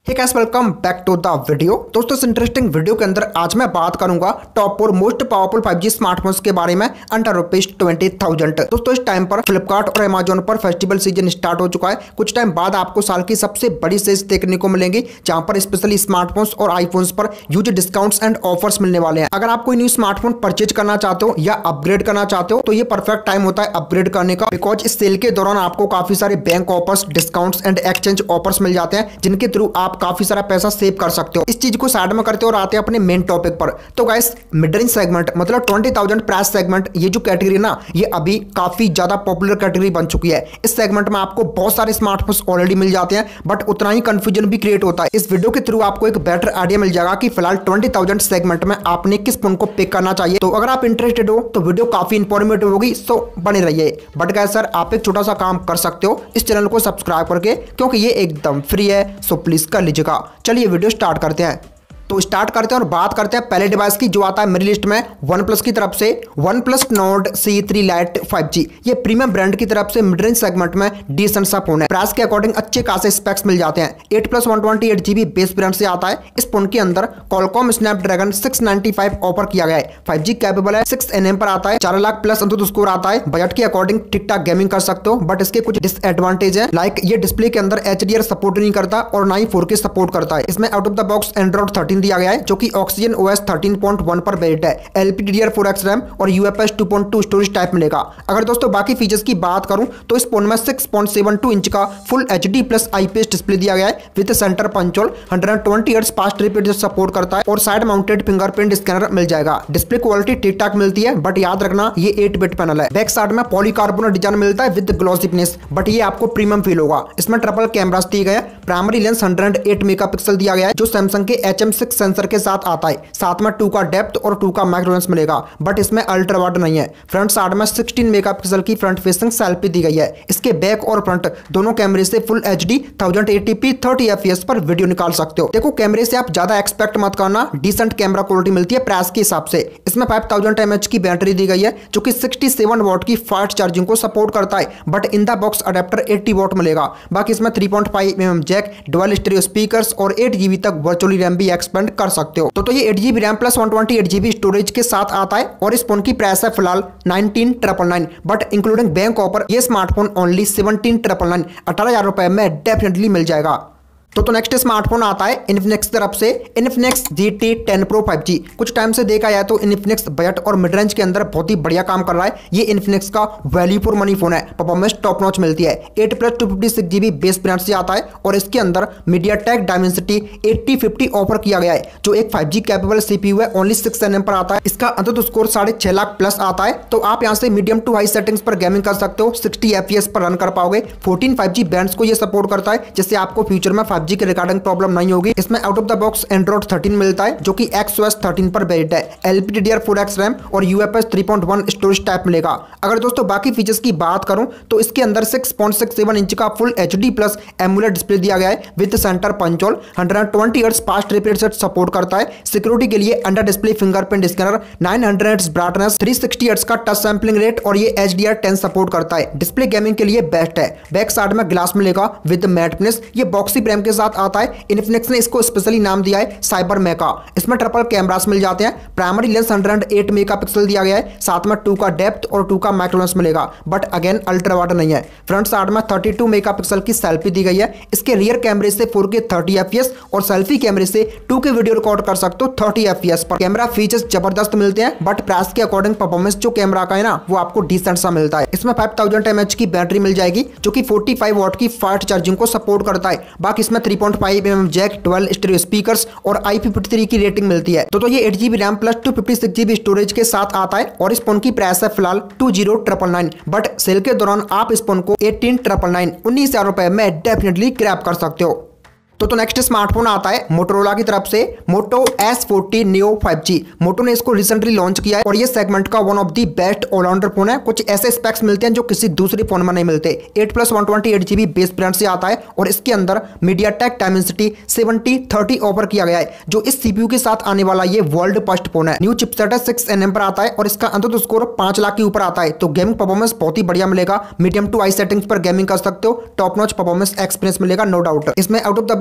Hey guys, welcome back to the video. दोस्तों, इस interesting video के अंदर आज मैं बात करूंगा टॉप और मोस्ट पावरफुल 5G स्मार्टफोन्स के बारे में अंडर ₹20,000। दोस्तों, इस टाइम पर फ्लिपकार्ट और अमेजोन पर फेस्टिवल सीजन स्टार्ट हो चुका है। कुछ टाइम बाद आपको साल की सबसे बड़ी सेल्स देखने को मिलेंगी, जहां पर स्पेशली स्मार्टफोन्स और आईफोन्स पर ह्यूज डिस्काउंट्स एंड ऑफर्स मिलने वाले हैं। अगर आप कोई न्यू स्मार्टफोन परचेज करना चाहते हो या अपग्रेड करना चाहते हो तो ये परफेक्ट टाइम होता है अपग्रेड करने का, बिकॉज इस सेल के दौरान आपको काफी सारे bank offers, discounts and exchange offers मिल जाते हैं, जिनके थ्रू आप काफी सारा पैसा सेव कर सकते हो। इस चीज को साइड में करते हो और आते हैं अपने मेन टॉपिक पर। तो गाइस, मिड रेंज सेगमेंट मतलब 20,000 प्राइस सेगमेंट, ये जो कैटेगरी ना, ये अभी काफी ज्यादा पॉपुलर कैटेगरी बन चुकी है। इस सेगमेंट में आपको बहुत सारे स्मार्टफोन्स ऑलरेडी मिल जाते हैं, बट उतना ही कंफ्यूजन भी क्रिएट होता है। इस वीडियो के थ्रू आपको एक बेटर आइडिया मिल जाएगा कि फिलहाल 20,000 सेगमेंट में आपने किस फोन को पिक करना चाहिए। तो अगर आप इंटरेस्टेड हो तो वीडियो काफी इंफॉर्मेटिव होगी, सो बने रहिए। बट गाइस सर, आप एक छोटा सा काम कर सकते हो इस चैनल को सब्सक्राइब करके, क्योंकि ये एकदम फ्री है, सो प्लीज कर लीजिएगा। चलिए वीडियो स्टार्ट करते हैं। तो स्टार्ट करते हैं और बात करते हैं पहले डिवाइस की, जो आता है मेरी लिस्ट में वन प्लस की तरफ से OnePlus Nord C3 Lite 5G। ये प्रीमियम ब्रांड की तरफ से मिड रेंज सेगमेंट में डिसेंट सा फोन है। प्राइस के अकॉर्डिंग अच्छे खासे स्पेक्स मिल जाते हैं। 8+128GB बेस ब्रांड से आता है। इस फोन के अंदर Qualcomm Snapdragon 695 ऑफर किया गया है। 5G कैपेबल है, 6nm पर आता है, 4 लाख प्लस अंतुत स्कोर आता है। बजट के अकॉर्डिंग ठीक ठाक गेमिंग कर सकते हो, बट इसके कुछ डिसएडवांटेज है, लाइक ये डिस्प्ले के अंदर HDR सपोर्ट नहीं करता और ना ही 4K सपोर्ट करता है। इसमें out of the box Android 13 दिया गया है, जो कि Oxygen OS 13.1 पर बेस्ड है। LPDDR4X रैम और UFS 2.2 स्टोरेज टाइप मिलेगा। अगर दोस्तों बाकी फीचर्स की बात करूं तो इस फोन में 6.72 इंच का full HD plus IPS display दिया गया है with centre punch hole. 120 hertz fast refresh support करता है और साइड माउंटेड फिंगरप्रिंट स्कैनर मिल जाएगा। डिस्प्ले क्वालिटी ठीक ठाक मिलती है, बट याद रखना ये 8-बिट पैनल है। बैक साइड में पॉलीकार्बोनेट डिजाइन मिलता है विद ग्लॉसीनेस, बट ये आपको प्रीमियम फील होगा। इसमें ट्रिपल कैमरास दिए गए। प्राइमरी लेंस 108 मेगापिक्सल दिया गया है, जो सैमसंग के HM6 सेंसर के साथ आता है। साथ में 2 का डेप्थ और 2 का मैक्रो लेंस मिलेगा, बट इसमें अल्ट्रा वाइड नहीं है। फ्रंट साइड में 16 मेगापिक्सल की फ्रंट फेसिंग सेल्फी दी गई है। इसके बैक और फ्रंट दोनों कैमरे से फुल HD 1080p 30 FPS पर वीडियो निकाल सकते हो। देखो, कैमरे से आप ज्यादा एक्सपेक्ट मत करना, डिसेंट कैमरा क्वालिटी मिलती है प्राइस के हिसाब से। इसमें 5000 mAh की बैटरी दी गई है, जो कि 67 वाट की फास्ट चार्जिंग को सपोर्ट करता है, but in the box adapter 80 watt मिलेगा। बाकी इसमें 3.5mm jack, dual stereo speakers और 8GB तक वर्चुअली रैम भी एक्सपेंड कर सकते हो। तो ये 8GB RAM plus 128GB storage के साथ आता है और इस फोन की प्राइस है फिलहाल 19,999, बट इंक्लूडिंग बैंक ऑफर ये स्मार्टफोन ओनली 17,999, 18,000 रुपए में डेफिनेटली मिल जाएगा। तो नेक्स्ट स्मार्टफोन आता है इन्फिनिक्स की तरफ से इन्फिनिक्स GT 10 Pro 5G। कुछ टाइम से देखा जाए तो इन्फिनिक्स बजट और मिड रेंज के अंदर बहुत ही बढ़िया काम कर रहा है। ये इन्फिनिक्स का वैल्यू फॉर मनी फोन है, परफॉर्मेंस टॉप नॉच मिलती है। 8+256GB बेस ब्रांड से आता है और इसके अंदर MediaTek Dimensity 8050 ऑफर किया गया है, जो एक 5G कैपेबल CPU है। ओनली 6nm पर आता है। इसका अंततः स्कोर 6.5 लाख प्लस आता है। तो आप यहाँ से मीडियम टू हाई सेटिंग्स पर गेमिंग कर सकते हो, 60 FPS पर रन कर पाओगे। 14 5G बैंड्स को ये सपोर्ट करता है, जिससे आपको फ्यूचर में 5G के रिगार्डिंग प्रॉब्लम नहीं होगी। इसमें out of the box Android 13 मिलता है, जो कि XOS 13 पर बेस्ड है। LPDDR4X रैम और UFS 3.1 स्टोरेज टाइप मिलेगा। अगर दोस्तों बाकी फीचर्स की बात करूं तो इसके अंदर 6.67 इंच का full HD plus AMOLED display दिया गया है with centre punch hole. 120 hertz fast refresh rate support करता है। सिक्योरिटी के लिए under display fingerprint scanner, 900 hertz brightness, 360 hertz का टच सैंपलिंग रेट और ये HDR10 सपोर्ट करता है। डिस्प्ले गेमिंग के लिए बेस्ट है। बैक साइड में ग्लास मिलेगा विद मैट फिनिश। ये बॉक्सी फ्रेम के साथ आता है। इन्फिनिक्स ने इसको स्पेशली नाम दिया है साइबर मेका। इसमें ट्रिपल कैमरास मिल जाते हैं। प्राइमरी लेंस 108 मेगापिक्सल दिया गया है, साथ में 2 का डेप्थ और 2 का मैक्रो लेंस मिलेगा, बट अगेन अल्ट्रा वाइड नहीं है। फ्रंट साइड में 32 मेगापिक्सल की सेल्फी दी गई है। इसके रियर कैमरे से 4K 30 FPS और सेल्फी कैमरे से 2K वीडियो रिकॉर्ड कर सकते हो 30 FPS पर। कैमरा फीचर्स जबरदस्त मिलते हैं, बट प्राइस के अकॉर्डिंग परफॉर्मेंस जो कैमरा का है ना, वो आपको डिसेंट सा मिलता है। इसमें 5000 mAh की बैटरी मिल जाएगी, जो कि 45 वाट की फास्ट चार्जिंग को सपोर्ट करता है। बाकी इसमें 3.5mm jack, dual stereo speakers और IP53 की रेटिंग मिलती है। तो ये 8GB RAM plus 256GB storage के साथ आता है और इस फोन की प्राइस है फिलहाल 20,999, बट सेल के दौरान आप इस फोन को 18,999, 19,000 रुपए में डेफिनेटली ग्रैब कर सकते हो। तो नेक्स्ट स्मार्टफोन आता है मोटोरोला की तरफ से Moto S40 Neo 5G। मोटो ने इसको रिसेंटली लॉन्च किया है और ये सेगमेंट का one of the best all rounder phone है। कुछ ऐसे स्पेक्स मिलते हैं जो किसी दूसरे फोन में नहीं मिलते। 8+128GB बेस ब्रांड से आता है और इसके अंदर MediaTek Dimensity 7030 ऑफर किया गया है, जो इस CPU के साथ आने वाला ये वर्ल्ड फर्स्ट फोन है। न्यू चिपसेट है, 6nm पर आता है और इसका अंततः स्कोर 5 लाख के ऊपर आता है। तो गेमिंग परफॉर्मेंस बहुत ही बढ़िया मिलेगा। मीडियम टू हाई सेटिंग्स पर गेमिंग कर सकते हो। टॉप नॉच परफॉर्मेंस एक्सपीरियंस मिलेगा, नो डाउट। इसमें out of the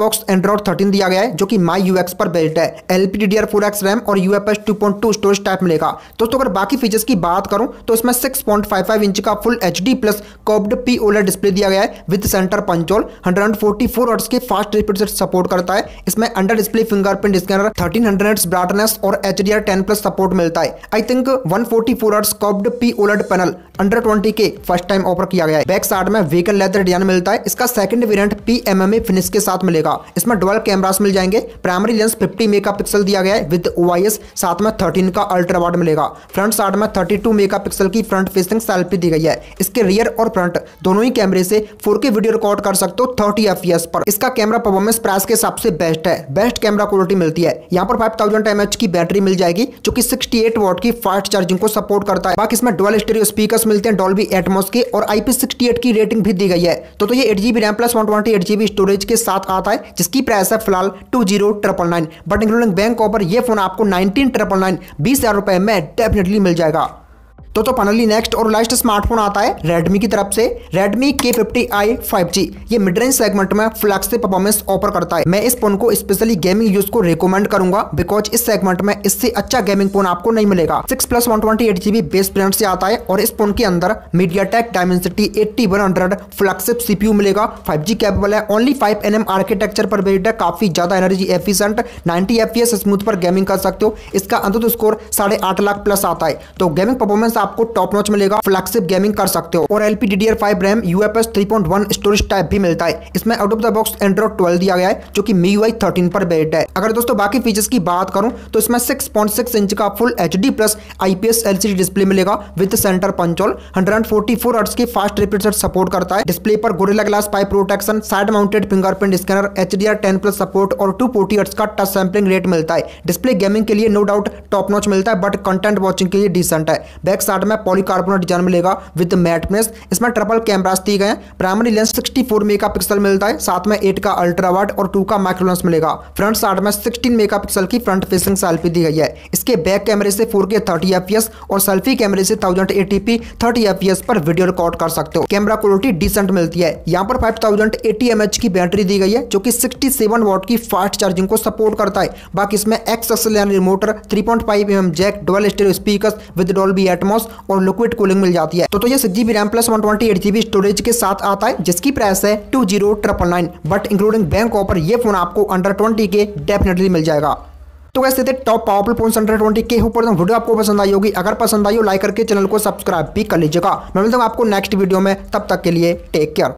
box Android 13 दिया गया है जो कि माई यूएक्स पर बेस्ड है। LPDDR4X रैम और UFS 2.2 स्टोरेज टाइप मिलेगा। दोस्तों अगर बाकी फीचर्स की बात करूं तो इसमें 6.55 इंच का full HD plus curved POLED display दिया गया है with centre punch hole. 144 hertz के फास्ट रिफ्रेश रेट सपोर्ट करता है। इसमें under display fingerprint scanner, 1300 hertz brightness और HDR10 प्लस सपोर्ट मिलता है। I think 144 hertz curved POLED panel under 20 K first time offer किया गया है। बैक साइड में व्हीकल लेदर डिजाइन मिलता है। इसका सेकंड वेरिएंट PMMA फिनिश के साथ मिलेगा। इसमें डुअल कैमरास मिल जाएंगे। प्राइमरी लेंस 50 मेगापिक्सल दिया गया है विद OIS, साथ में 13 का अल्ट्रा वाइड मिलेगा। फ्रंट साइड में 32 मेगापिक्सल की फ्रंट फेसिंग सेल्फी दी गई है। इसके रियर और फ्रंट दोनों ही कैमरे से 4K वीडियो रिकॉर्ड कर सकते हो 30 FPS पर। इसका कैमरा परफॉर्मेंस प्राइस के हिसाब से बेस्ट है। बेस्ट कैमरा क्वालिटी मिलती है। यहाँ पर 5000 mAh की बैटरी मिल जाएगी जो कि 68 वॉट की फास्ट चार्जिंग को सपोर्ट करता है। बाकी इसमें डुअल स्टीरियो स्पीकर्स मिलते हैं डॉल्बी एटमॉस के और IP68 की रेटिंग भी दी गई है। तो ये 8GB RAM plus 128GB storage के साथ आता है जिसकी प्राइस है फिलहाल 20,999, बट इंक्लूडिंग बैंक ऑफर ये फोन आपको 19,999 20,000 रुपए में डेफिनेटली मिल जाएगा। तो फाइनली नेक्स्ट और लास्ट स्मार्टफोन आता है Redmi की तरफ से। Redmi K50i 5G ये मिड रेंज सेगमेंट में फ्लैगशिप परफॉर्मेंस ऑफर करता है। मैं इस फोन को स्पेशली गेमिंग यूज को रिकमेंड करूंगा बिकॉज इस सेगमेंट में इससे अच्छा गेमिंग फोन आपको नहीं मिलेगा। 6+ 128GB बेस वेरिएंट से आता है और इस फोन के अंदर MediaTek Dimensity 8100 फ्लैगशिप CPU मिलेगा। 5G कैपेबल है। ओनली 5nm आर्किटेक्चर पर बेस्ड है। काफी ज्यादा एनर्जी एफिशिएंट, 90 FPS स्मूथ पर गेमिंग कर सकते हो। इसका अंततः स्कोर 8.5 लाख प्लस आता है। तो गेमिंग परफॉर्मेंस आपको टॉप नॉच मिलेगा। फ्लैगशिप गेमिंग कर सकते हो और LPDDR5 RAM UFS 3.1 storage type भी मिलता है। इसमें out of the box Android 12 दिया गया है जो कि MIUI 13 पर बेस्ड है। अगर दोस्तों बाकी फीचर्स की बात करूं तो इसमें 6.6 इंच का full HD plus IPS LCD display मिलेगा with centre punch hole. 144 hertz की फास्ट रिफ्रेश रेट सपोर्ट करता है। डिस्प्ले पर Gorilla glass 5 protection, side mounted fingerprint scanner, HDR10 plus support और 240 हर्ट्ज का टच सैंपलिंग रेट मिलता है। डिस्प्ले गेमिंग के लिए नो डाउट टॉप नॉच मिलता है बट कंटेंट वॉचिंग के लिए डिसेंट है। बैक साइड में पॉलीकार्बोनेट डिजाइन मिलेगा विद मैटनेस। इसमें ट्रिपल कैमरास दिए गए हैं। प्राइमरी लेंस 64 मेगापिक्सल मिलता है, साथ में 8 का अल्ट्रा वाइड और 2 का माइक्रो लेंस मिलेगा। फ्रंट साइड में 16 मेगापिक्सल की फ्रंट फेसिंग सेल्फी दी गई है। इसके बैक कैमरे से 4K 30 FPS और सेल्फी कैमरे से 1080p 30 FPS पर वीडियो रिकॉर्ड कर सकते हो। कैमरा क्वालिटी डिसेंट मिलती है। यहाँ पर 5080 mAh की बैटरी दी गई है जो कि 67 वॉट की फास्ट चार्जिंग को सपोर्ट करता है। बाकी इसमें XLR remoter, 3.5mm jack, dual stereo speakers with Dolby Atmos और लिक्विड कूलिंग मिल जाती है। तो ये 6GB RAM plus 128GB storage के साथ आता है जिसकी प्राइस है 20,999, बट इंक्लूडिंग बैंक ऑफर ये फोन आपको अंडर 20 के डेफिनेटली मिल जाएगा। तो कैसे थे टॉप पावरफुल फोन अंडर 20 के ऊपर। वीडियो आपको पसंद आई होगी। अगर पसंद आई हो लाइक करके चैनल को सब्सक्राइब भी कर लीजिएगा। मैं मिलता हूं आपको नेक्स्ट वीडियो में, तब तक के लिए टेक केयर।